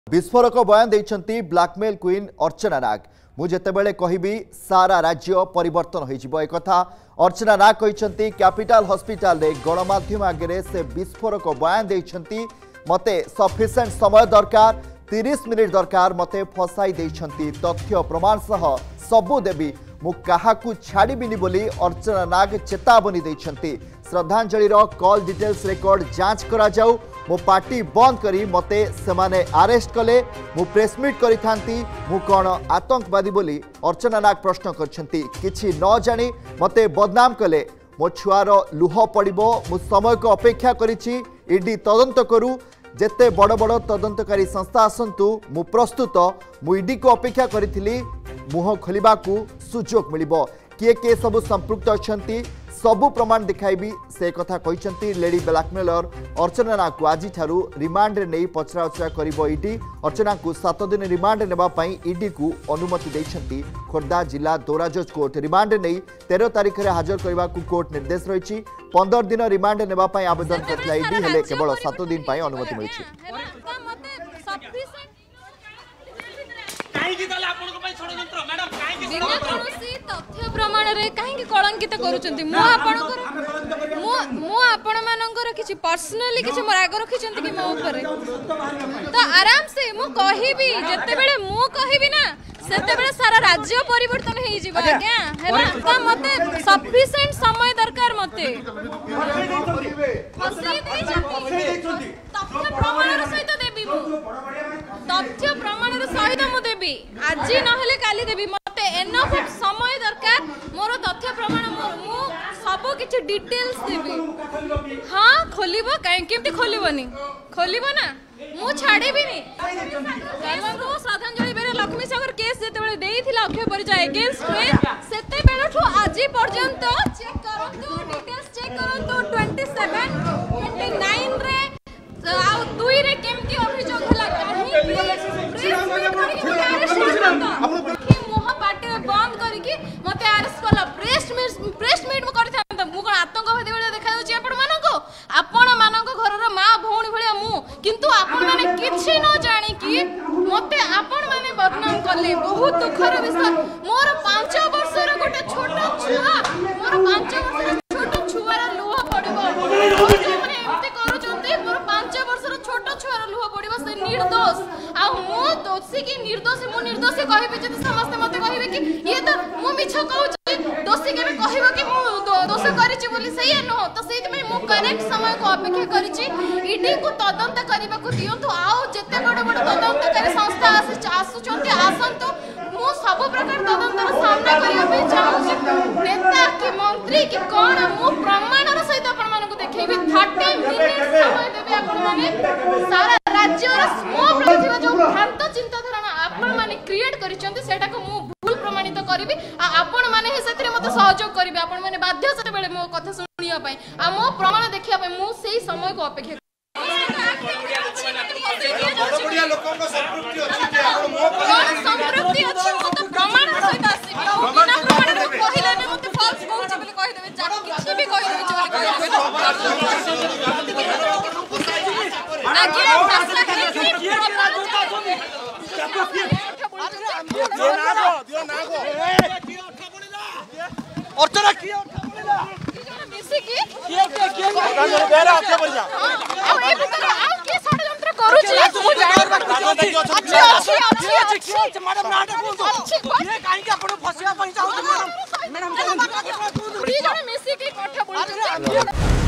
विस्फोरक बयान देइछंती blackmail queen अर्चना नाग। मु जेतेबेले कहिबी सारा राज्य परिवर्तन होइजिबो ए कथा अर्चना नाग कहिछंती। कैपिटल हॉस्पिटल रे गणमाध्यम आगे से विस्फोरक बयान देइछंती। मते सफिशिएंट समय दरकार 30 मिनिट दरकार मते फसाई देइछंती। तथ्य प्रमाण सह सबु देवी मु काहाकू छाड़ीबिनी बोली अर्चना नाग चेतावनी देइछंती। श्रद्धांजलि कॉल डिटेल्स रिकॉर्ड जांच करा जाऊ। मो पार्टी बंद करी मते सेमाने अरेस्ट कले मु प्रेस मीट करी थांती मु कौन आतंकवादी बोली अर्चना नाग प्रश्न करछंती। किछि न जानी मते बदनाम कले मो छुआर लुह पड़िबो। मु समय को अपेक्षा करिछि ईडी तदंत करू। जेते बड़ बड़ तदंतकारी संस्था आसंतु मु प्रस्तुत। मु ईडी को अपेक्षा करिथिली मुह खोलिबाकू सुजोग मिलिबो। किए सबु संपृक्त अछंती सबु प्रमाण दिखाइबी से कथा कहिसंती। लेडी ब्लैकमेलर अर्चना नाग को आज ठारू रिमांड रे नहीं पचराउचरा करिबो ईडी। अर्चना को 7 दिन रिमांड नेबा पई ईडी को अनुमति दैछंती खोर्धा जिला दौरा जज कोर्ट। रिमांड नहीं 13 तारिख रे हाजर करबा को कोर्ट निर्देश रहिछि। 15 दिन रिमांड नेबा पई आवेदन करथला ईडी हेले केवल 7 दिन पई अनुमति मिलिछि। तथ्य प्रमाण रे काहे कलंकित करूचंती। मु आपण मानकर किछि पर्सनली किछि राग रखिचंती कि मो ऊपर तो आराम से मु कहिबी। जते बेले मु कहिबी ना सेते बेले सारा राज्य परिवर्तन हेइ जिबा आज्ञा हैला। त मते सफिशिएंट समय दरकार मते तथ्य प्रमाण सहित देबी। तथ्य प्रमाण सहित मु देबी। आज नहले काली देबी। मते एनफ समय दरकार। मोर तथ्य प्रमाण मु सब किछि डिटेल्स देबी। हां खोलिबो केमती खोलिबोनी खोलिबो ना मु छाड़ेबिनी। कालरो श्रद्धांजलि बेरे लक्ष्मी सागर केस जेते बेले देइथिला अक्षय परिचय अगेंस्ट रे सेते बेलठु आज पर्यंत चेक करंतु डिटेल्स चेक करंतु 27 29 रे आ 2 रे केमती अभियोग होला काहे कि मोह पाटे बंद करिकि मते अरेस्ट करला। प्रेस मीट म करथांत मु कोन आतंकवादी बेले देखा जाउची आपण मानको घरर मां भौणी भलिया मु किंतु आपण माने किछि न जानि कि मते आपण माने बदनाम करले। बहुत दुखर विषय। मोर 5 वर्षर गोटे छोटा छुआ मोर 5 वर्षर छोटा छुआर लुह पड़िबो। माने एते करूचंती मोर 5 वर्षर छोटा छुआर लुह पड़िबो। से निर्दोष आ मु दोषी कि निर्दोष मु निर्दोष कहबे जे समस्त मते कहबे कि ये तो मु मिछ कहूची। दोषी केबे कहबो कि मु दोष करिछि बोली सही न हो। तो सेति में मु करेक्ट समय को अपेक्षा करिछि ईडी को तदंत करबा को दियंतु। आउ जेते बड़ बड़ तदंतकारी संस्था आसुचंती आसंतु। मु सब प्रकार तदंतर सामना करिया पे चाहूछि। नेता कि मंत्री कि कोन मु प्रमाणर सहित आपण मानको देखैबी। 30 मिनिट समय देबे आपण माने सारा राज्य रा स्मो प्रतिभा जो भ्रांत चिंता धारणा आपण माने क्रिएट करिसंती सेटा को मु भूल प्रमाणित करिबी। आपण माने हे सेतिरे मते सहयोग करिबी। आपण माने बाध्य सेते बेले मो कथा सुनिया पई आ मो प्रमाण देखिया पई मु सेही समय को अपेक्षा बड़बड़िया लोकन को संपृक्ति अछि जे आपण मो संपृक्ति अछि मते प्रमाण सहित आसी बिना प्रमाण कहिले ने मते फॉल्स कहउछ बोली कहि देबे। जा किछि भी कहि देबे बोली कहि देबे। आगे फैसला करि दियो ना गो अर्चना की मिसी की बेरा आके पड़ जा आ ए भीतर आ के षडयंत्र करूची। अच्छी मैडम नाटे बोल ये काहे के आपण फसिया पई चाहू मैडम मिसी की कथा बोल।